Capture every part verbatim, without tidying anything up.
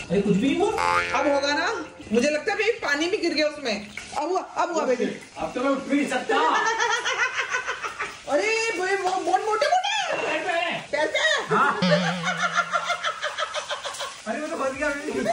अरे कुछ भी हुआ? अब होगा ना, मुझे लगता है पानी भी गिर गया उसमें। अब हुआ, अब हुआ बेटी। अब तो मैं उठ भी नहीं सकता। अरे वो बहुत मोटे मोटे पैर पे है। पैर पे। हाँ। अरे मैं तो फंस गया।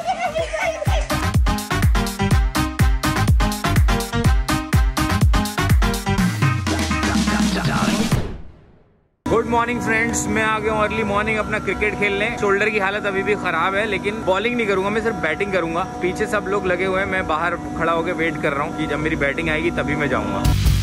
गुड मॉर्निंग फ्रेंड्स, मैं आ गया हूँ अर्ली मॉर्निंग अपना क्रिकेट खेलने। शोल्डर की हालत अभी भी खराब है, लेकिन बॉलिंग नहीं करूंगा, मैं सिर्फ बैटिंग करूंगा। पीछे सब लोग लगे हुए हैं, मैं बाहर खड़ा होकर वेट कर रहा हूँ कि जब मेरी बैटिंग आएगी तभी मैं जाऊंगा।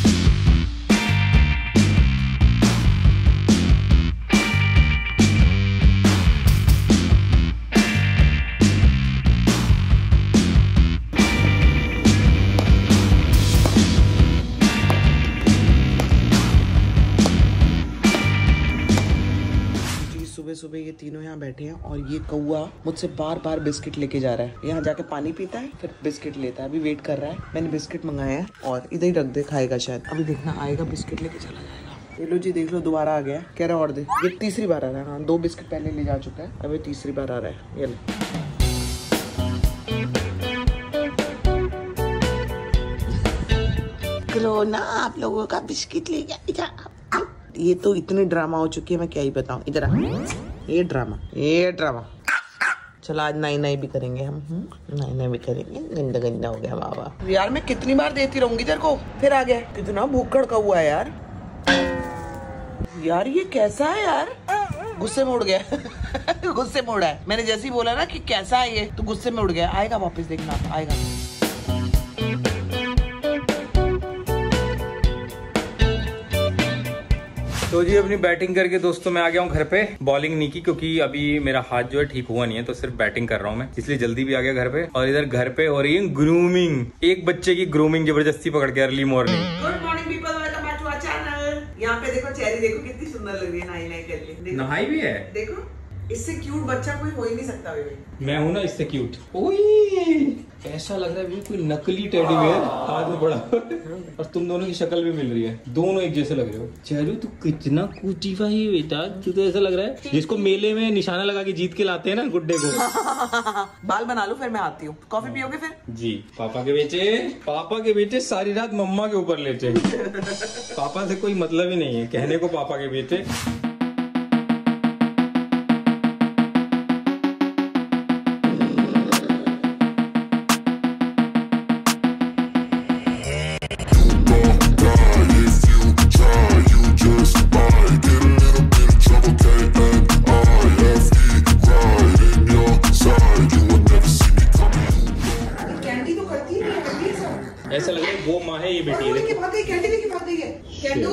सुबह सुबह ये तीनों यहाँ बैठे हैं और ये कौआ मुझसे बार बार बिस्किट लेके जा रहा है। यहाँ जाके पानी पीता है, फिर बिस्किट लेता है। अभी वेट कर रहा है, मैंने बिस्किट मंगाया है और इधर ही रख दे, खाएगा शायद। अभी देखना आएगा, बिस्किट लेके चला जाएगा। ये लो जी, देख लो, दोबारा आ गया, कह रहा और दे। ये तीसरी बार आ रहा है। हाँ, दो बिस्किट पहले ले जा चुका है, अभी तीसरी बार आ रहा है। ये लो, करो ना, आप लोगों का बिस्किट ले गया। ये तो इतनी ड्रामा हो चुकी है, मैं क्या ही बताऊं। इधर आ, ये ड्रामा, ये ड्रामा। चलो आज नाई नाई भी करेंगे हम, नाई नाई भी करेंगे। गंदा गंदा हो गया बाबा। यार मैं कितनी बार देती रहूंगी तेरे को, फिर आ गया। कितना भूखड़ का हुआ है यार। यार ये कैसा है यार, गुस्से में उड़ गया। गुस्से में उड़ा है, मैंने जैसे ही बोला ना कि कैसा है ये, तो गुस्से में उड़ गया। आएगा वापस, देखना आएगा। तो जी अपनी बैटिंग करके दोस्तों मैं आ गया हूँ घर पे। बॉलिंग नहीं की क्योंकि अभी मेरा हाथ जो है ठीक हुआ नहीं है, तो सिर्फ बैटिंग कर रहा हूँ मैं, इसलिए जल्दी भी आ गया घर पे। और इधर घर पे हो रही है ग्रूमिंग, एक बच्चे की ग्रूमिंग जबरदस्ती पकड़ के early morning. Good morning people, welcome back to our channel. यहाँ पे देखो चेरी, देखो कितनी सुंदर लग रही है नहाई नहाई करके। नहाई भी है, देखो इससे क्यूट बच्चा कोई हो ही नहीं सकता। मैं हूँ ना इससे क्यूट। ओए ऐसा लग रहा है कोई नकली टेडी बेयर हाथ में पड़ा और तुम दोनों की शक्ल भी मिल रही है, दोनों एक जैसे लग रहे हो। चेरू तू कितना कुटीफा है बेटा, तू तो ऐसा लग रहा है जिसको मेले में निशाना लगा के जीत के लाते हैं ना गुड्डे को। बाल बना लो फिर मैं आती हूँ। कॉफी पियोगे फिर? जी। पापा के बेटे, पापा के बेटे सारी रात मम्मा के ऊपर लेटे। पापा से कोई मतलब ही नहीं है, कहने को पापा के बेटे। ऐसा लग रहा है वो माँ है, ये बेटी है। लेके भाग गई, कैंडी लेके भाग गई है। कैंडू,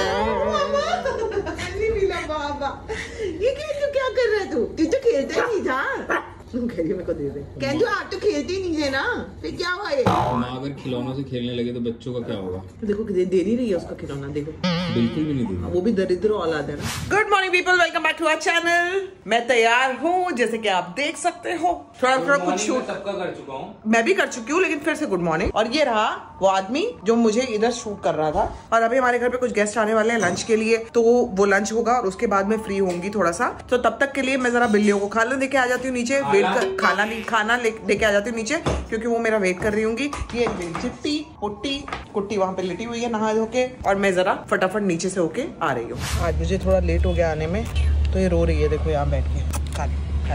कैंडी मिला बाबा। ये कैंडू क्या कर रहा है तू? तू तो खेलता ही नहीं था। कैंडी मेरे को दे दे। कैंडू आप तो खेलते ही नहीं है ना, फिर क्या हुआ ये? माँ अगर खिलौनों से खेलने लगे तो बच्चों का क्या होगा? देखो दे, दे नहीं रही है उसका खिलौना, देखो बिल्कुल भी नहीं दूंगा। वो भी दरिद्र औलाद है ना। Good morning people, welcome back to our channel. मैं तैयार हूँ, जैसे कि आप देख सकते हो। थोड़ा थोड़ा कुछ शूट सबका कर चुका हूँ, मैं भी कर चुकी हूँ, लेकिन फिर से गुड मॉर्निंग। और ये रहा वो आदमी जो मुझे इधर शूट कर रहा था। और अभी हमारे घर पे कुछ गेस्ट आने वाले हैं लंच के लिए, तो वो लंच होगा और उसके बाद मैं फ्री होंगी थोड़ा सा। तो तब तक के लिए मैं जरा बिल्लियों को खाना देके आ जाती हूँ नीचे। वेट कर, खाना नहीं खाना लेके आ जाती हूँ नीचे, क्योंकि वो मेरा वेट कर रही होंगी। ये मेरी चिट्टी पुट्टी कुट्टी वहां पे लेटी हुई है नहा धोके, और मैं जरा फटाफट नीचे से होके आ रही हूँ। आज मुझे थोड़ा लेट हो गया आने में, तो ये रो रही है, देखो यहाँ बैठ के। खा खा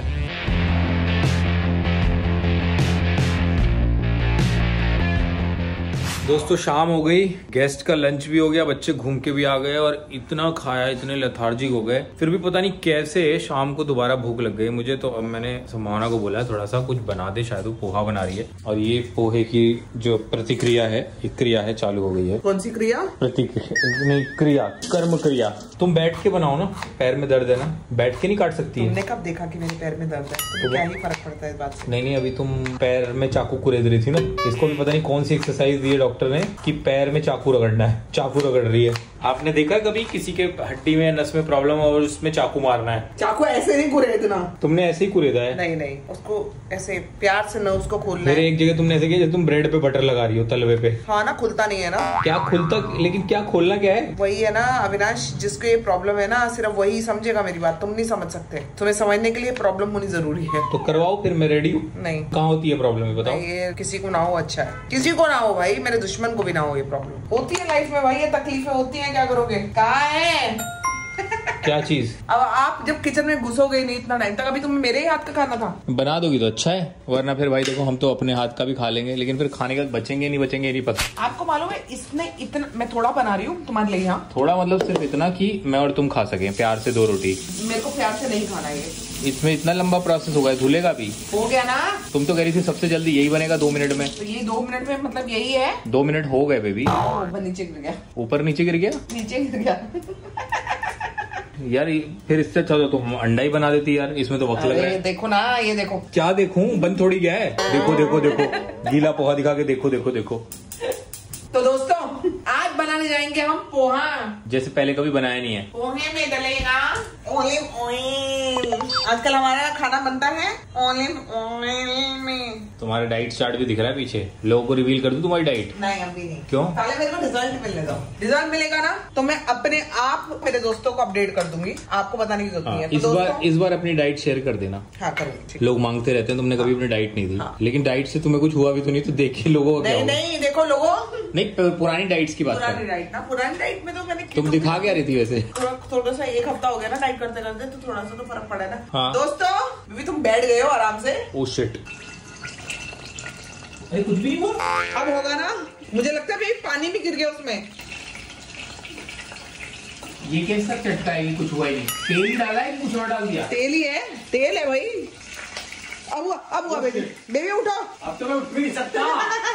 दोस्तों शाम हो गई, गेस्ट का लंच भी हो गया, बच्चे घूम के भी आ गए और इतना खाया, इतने लेथार्जिक हो गए। फिर भी पता नहीं कैसे शाम को दोबारा भूख लग गई मुझे। तो अब मैंने संभावना को बोला थोड़ा सा कुछ बना दे, शायद वो पोहा बना रही है। और ये पोहे की जो प्रतिक्रिया है, एक क्रिया है, चालू हो गई है। कौन सी क्रिया? प्रतिक्रिया नहीं, क्रिया, कर्म क्रिया। तुम बैठ के बनाओ ना, पैर में दर्द है ना, बैठ के नहीं काट सकती है। तुमने कब देखा कि मेरे पैर में दर्द है? तो क्या ही फर्क पड़ता है इस बात से? नहीं नहीं, अभी तुम पैर में चाकू कुरेद रही थी ना, इसको भी पता नहीं कौन सी एक्सरसाइज दी है डॉक्टर ने कि पैर में चाकू रगड़ना है, चाकू रगड़ रही है। आपने देखा कभी किसी के हड्डी में नस में प्रॉब्लम हो और उसमें चाकू मारना है? चाकू ऐसे नहीं कुरे इतना। तुमने ऐसे ही कुरेदा है? नहीं नहीं, उसको ऐसे प्यार से न उसको खोलना है। एक जगह तुमने ऐसे किया जैसे तुम ब्रेड पे बटर लगा रही हो तलवे पे। हाँ ना, खुलता नहीं है ना। क्या खुलता, लेकिन क्या खोलना क्या है? वही है ना अविनाश, जिसको ये प्रॉब्लम है ना सिर्फ वही समझेगा मेरी बात, तुम नहीं समझ सकते। तुम्हें समझने के लिए प्रॉब्लम होनी जरूरी है। तो करवाओ फिर, मैं रेडी हूँ। नहीं, कहाँ होती है प्रॉब्लम बताओ? ये किसी को ना हो अच्छा है, किसी को ना हो भाई, मेरे दुश्मन को भी ना हो। ये प्रॉब्लम होती है लाइफ में भाई, ये तकलीफें होती हैं, क्या करोगे? कहाँ है क्या चीज? अब आप जब किचन में घुसोगे नहीं इतना टाइम तक, अभी तुम्हें मेरे ही हाथ का खाना था। बना दोगी तो अच्छा है, वरना फिर भाई देखो हम तो अपने हाथ का भी खा लेंगे, लेकिन फिर खाने का बचेंगे नहीं बचेंगे नहीं पता। आपको मालूम है इसने इतना, मैं थोड़ा बना रही हूँ तुम्हारे लिए। यहाँ थोड़ा मतलब सिर्फ इतना कि मैं और तुम खा सके प्यार से दो रोटी। मेरे को प्यार से नहीं खाना ये। इसमें इतना लंबा प्रोसेस होगा, धुलेगा भी? हो गया ना। तुम तो कह रही थी सबसे जल्दी यही बनेगा दो मिनट में। तो ये दो मिनट में मतलब यही है। दो मिनट हो गए बेबी। ऊपर नीचे गिर गया। ऊपर नीचे गिर गया? नीचे गिर गया यार फिर इससे अच्छा तो तुम अंडा ही बना देती यार, इसमें तो वक्त लग रहा है। देखो ना, ये देखो। क्या देखूं, बन थोड़ी गया है। देखो देखो देखो, गीला पोहा दिखा के देखो देखो देखो। तो दोस्तों आज बनाने जाएंगे हम पोहा, जैसे पहले कभी बनाया नहीं है। पोहे में डलेगा ऑलिव ऑयल। आजकल हमारा खाना बनता है ऑलिव ऑयल में। तुम्हारा डाइट चार्ट भी दिख रहा है पीछे, लोगों को रिवील कर दूं तुम्हारी डाइट? नहीं अभी नहीं। क्यों? पहले मेरे को रिजल्ट मिलने दो। रिजल्ट मिलेगा ना तो मैं अपने आप मेरे दोस्तों को अपडेट कर दूंगी, आपको बताने की जरूरत नहीं है। इस बार इस बार अपनी डाइट शेयर कर देना। हाँ करूँगी। लोग मांगते रहते हैं, तुमने कभी अपनी डाइट नहीं दी, लेकिन डाइट से तुम्हें कुछ हुआ भी तो नहीं, तो देखिए लोगों को क्या नहीं नहीं, देखो लोगों, नहीं पुरानी डाइट्स की बात कर। पुरानी डाइट ना, पुरानी डाइट में तो मैंने तुम दिखा क्या रही थी वैसे? थोड़ा सा एक हफ्ता हो गया ना डाइट करते करते, तो थोड़ा सा तो फर्क पड़ा ना। हाँ। दोस्तों भी तुम बैठ गए हो आराम से। ओह शिट, अरे कुछ भी हुआ? अब होगा ना, मुझे लगता है भाई पानी भी गिर गया उसमें। ये कैसा चटका है? ये कुछ हुआ ही नहीं। तेल ही डाला है, कुछ और डाल दिया? तेल ही है, तेल है भाई। अब हुआ, अब हुआ बेबी, बेबी उठो। अब तो मैं उठ भी नहीं सकता।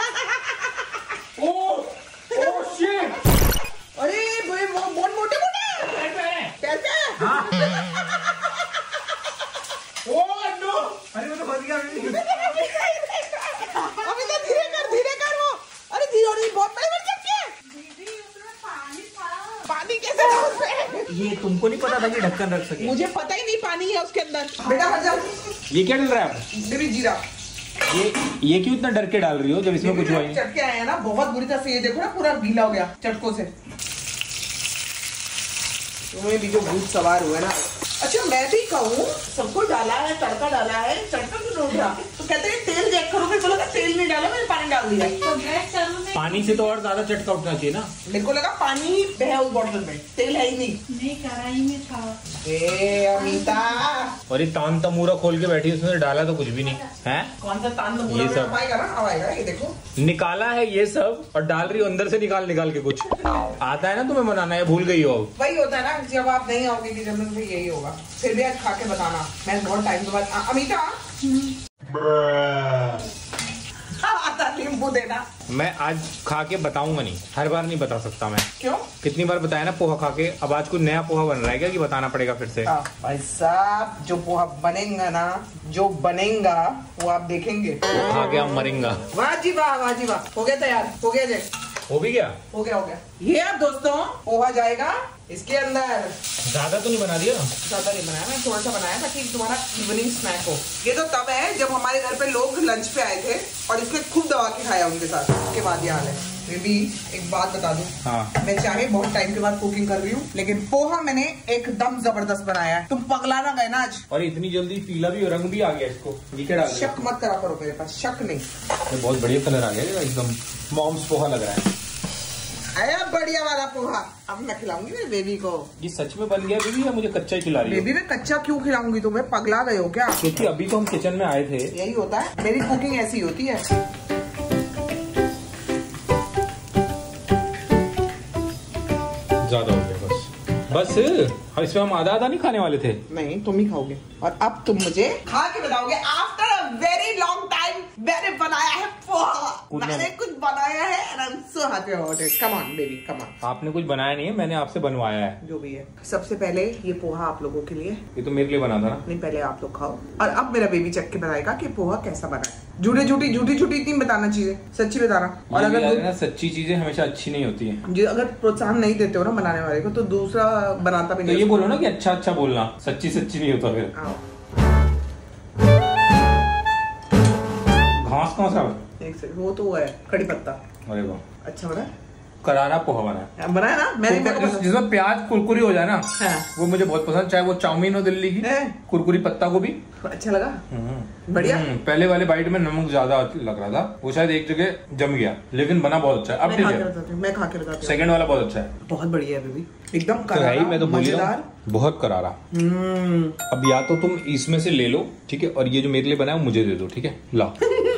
ओह ओह शिट, अरे भाई वो बहुत मोटे मोटे पैर पे है। पैर पे। हाँ। ओह नो, अरे वो तो फंस गया। अभी तो धीरे कर, धीरे कर वो। अरे धीरे, नहीं बहुत बड़े बड़े चटके। पानी कैसे था उसमें? ये तुमको नहीं पता था कि ढक्कन रख सके? मुझे पता ही नहीं पानी है उसके अंदर। बेटा हट जाओ। ये क्या डल रहा है? बेबी जीरा। ये ये क्यों इतना डर के डाल रही हो जब इसमें कुछ हुआ ही? चटके आए हैं ना बहुत बुरी तरह से, ये देखो ना पूरा गीला हो गया चटकों से। तुम्हें भी जो भूत सवार हुआ है ना। अच्छा मैं भी कहूँ, सबको डाला है, तड़का डाला है, तड़का क्यों डोल रहा? तो कहते हैं तेल चेक करो, फिर बोला तेल नहीं डाला, मैंने पानी डाल दिया। तो पानी से तो और ज्यादा चटका उठना चाहिए ना। मेरे को लगा पानी ही है उस बोतल में, तेल है ही नहीं। नहीं कढ़ाई में था। ए अमिता, और ये तान तमूरा खोल के बैठी, उसमें डाला तो कुछ भी नहीं है। कौन सा तान तमूरा ये में सब आएगा ना, अब आएगा ये देखो। निकाला है ये सब और डाल रही हो अंदर से निकाल निकाल के। कुछ आता है ना तुम्हें बनाना, है भूल गई हो? वही होता है ना, जब आप नहीं आओगे किचन में तो यही होगा। फिर भी आज खा के बताना, मैं बहुत टाइम के बाद। अमिता आता नींबू देना। मैं आज खा के बताऊंगा नहीं, हर बार नहीं बता सकता मैं। क्यों? कितनी बार बताया ना पोहा खा के, अब आज कुछ नया पोहा बन रहा है क्या कि बताना पड़ेगा फिर से? हाँ, भाई साहब जो पोहा बनेगा ना, जो बनेगा वो आप देखेंगे। खा के आप मरेंगा। वाह जी वाह, वाह जी वाह, हो गया तैयार, हो गया जी, हो भी गया, हो गया हो गया। ये अब दोस्तों पोहा जाएगा इसके अंदर। ज्यादा तो नहीं बना दिया? ज्यादा नहीं बनाया, मैं थोड़ा सा बनाया ताकि तुम्हारा इवनिंग स्नैक हो। ये तो तब है जब हमारे घर पे लोग लंच पे आए थे और इसके खूब दबा के खाया उनके साथ, उसके बाद ये हाल है। बेबी एक बात बता दूं, हाँ। मैं चाहे बहुत टाइम के बाद कुकिंग कर रही हूँ, लेकिन पोहा मैंने एकदम जबरदस्त बनाया है। तुम पगला ना गए ना आज। और इतनी जल्दी पीला भी, रंग भी आ गया इसको, ये क्या डाल दिया? शक मत करा करो मेरे पास, शक नहीं। ये बहुत बढ़िया कलर आ गया, एकदम मॉम्स पोहा लग रहा है। आया बढ़िया वाला पोहा, अब मैं खिलाऊंगी मेरे बेबी को। ये सच में बन गया बेबी या मुझे कच्चा ही खिला रही हो? बेबी में कच्चा क्यों खिलाऊंगी तुम्हें, पगला गए हो क्या? क्योंकि अभी तो हम किचन में आए थे। यही होता है, मेरी कुकिंग ऐसी होती है। ज्यादा हो गया बस बस। और इसमें हम आधा आधा नहीं खाने वाले थे। नहीं तुम ही खाओगे, और अब तुम मुझे खा के बताओगे after a very long time मैंने बनाया है पोहा। मैंने कुछ बनाया है and I'm so happy about it. Come on baby, come on. आपने कुछ बनाया नहीं है, मैंने आपसे बनवाया है। जो भी है। सबसे पहले ये पोहा आप लोगों के लिए। ये तो मेरे लिए बना था ना। नहीं, पहले आप लोग खाओ और अब मेरा बेबी चख के बताएगा कि पोहा कैसा बना है। झूठी झूठी झूठी झूठी इतनी बताना चीजें, सच्ची बताना। और अगर ना सच्ची चीजें हमेशा अच्छी नहीं होती है। जो अगर प्रोत्साहन नहीं देते हो ना बनाने वाले को, तो दूसरा बनाता भी नहीं। तो ये बोलो ना कि अच्छा अच्छा बोलना, सच्ची सच्ची नहीं होता फिर। घास कौन सा? एक सेकंड, वो तो है कड़ी पत्ता। अरे वाह, अच्छा बना, करारा पोहा बना है। बनाया ना मैंने। जिस, जिसमें प्याज कुरकुरी हो जाए ना, हाँ। वो मुझे बहुत पसंद, चाहे वो चाउमीन हो दिल्ली की, कुरकुरी पत्ता गोभी। अच्छा लगा, बढ़िया। पहले वाले बाइट में नमक ज्यादा लग रहा था, वो शायद एक जगह जम गया, लेकिन बना बहुत अच्छा है। अब ठीक है, मैं खा के बताती हूँ। सेकंड वाला बहुत अच्छा है, बहुत बढ़िया है बेबी, एकदम करारा, मैं तो मजेदार, बहुत करारा। अब या तो तुम इसमें से ले लो, ठीक है, और ये जो मेरे लिए बना है मुझे दे दो, ठीक है, लाओ।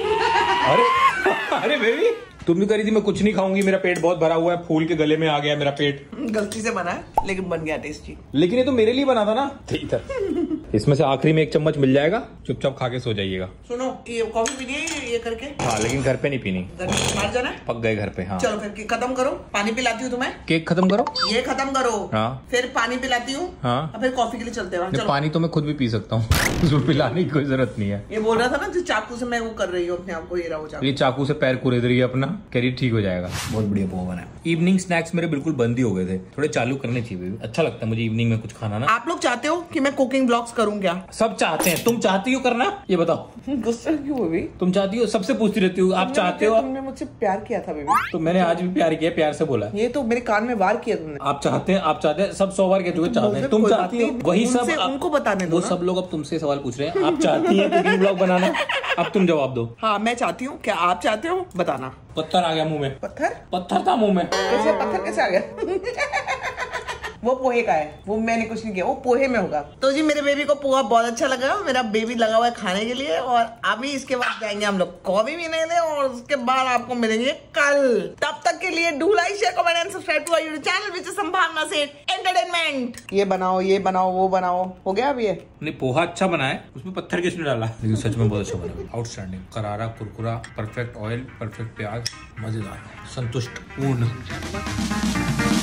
अरे अरे बेबी, तुम भी करी थी मैं कुछ नहीं खाऊंगी, मेरा पेट बहुत भरा हुआ है, फूल के गले में आ गया मेरा पेट। गलती से बना है लेकिन बन गया टेस्टी। लेकिन ये तो मेरे लिए बना था ना। ठीक है, इसमें से आखिरी में एक चम्मच मिल जाएगा, चुपचाप खा के सो जाइएगा। सुनो, ये कॉफी पीनी है ये करके? हाँ, लेकिन घर पे नहीं पीनी, बाहर जाना है। पक गए घर पे। हाँ चलो फिर खत्म करो, पानी पिलाती हूँ तुम्हें। केक खत्म करो, ये खत्म करो, हाँ, फिर पानी पिलाती हूँ, हाँ, फिर कॉफी के लिए चलते हैं। पानी तो मैं खुद भी पी सकता हूँ, उसमें पिलाने की कोई जरूरत नहीं है। ये बोल रहा था ना, जो चाकू से मैं वो कर रही हूँ अपने आप को, ये रहा चाकू। ये चाकू से पैर कुरेद रही है अपना, कह ठीक हो जाएगा। बहुत बढ़िया पोहा बना है। इवनिंग स्नैक्स मेरे बिल्कुल बंद ही हो गए थे, थोड़े चालू करने चाहिए, अच्छा लगता है मुझे इवनिंग में कुछ खाना ना। आप लोग चाहते हो कि मैं कुकिंग ब्लॉग्स करूँ क्या? सब चाहते हैं, तुम चाहती हो करना, ये बताओ। गुस्सा क्यों बेबी? तुम चाहती हो, सबसे पूछती रहती हो, आप चाहते हो? तुमने मुझसे प्यार किया था बेबी। तो मैंने आज भी प्यार किया, प्यार से बोला। ये तो मेरे कान में वार किया तुमने। आप चाहते हैं, आप चाहते हैं, सब सौ बार कह चुके चाहते हैं, तुम चाहती हो, वही सब उनको बताने दो। वो सब लोग अब तुमसे सवाल पूछ रहे हैं, आप चाहती हैं कुकिंग ब्लॉग बनाना? अब तुम जवाब दो। हाँ मैं चाहती हूँ, क्या आप चाहते हो? बताना। पत्थर आ गया मुंह में। पत्थर? पत्थर था मुंह में। कैसे पत्थर कैसे आ गया? वो पोहे का है, वो मैंने कुछ नहीं किया, वो पोहे में होगा। तो जी मेरे बेबी को पोहा बहुत अच्छा लगा, मेरा बेबी लगा हुआ है खाने के लिए। और अभी इसके बाद जाएंगे हम लोग कॉफी पीने ले, और उसके बाद आपको मिलेंगे कल। तब तक के लिए do like, share, comment and subscribe to our YouTube channel which is संभावना से एंटरटेनमेंट। ये बनाओ, ये बनाओ, वो बनाओ, हो गया अब ये। नहीं, पोहा अच्छा बना है, उसमें पत्थर किसने डाला? लेकिन सच में बहुत अच्छा बना, आउटस्टैंडिंग, करारा, कुरकुरा, परफेक्ट ऑयल, परफेक्ट प्याज, मजेदार, संतुष्ट पूर्ण।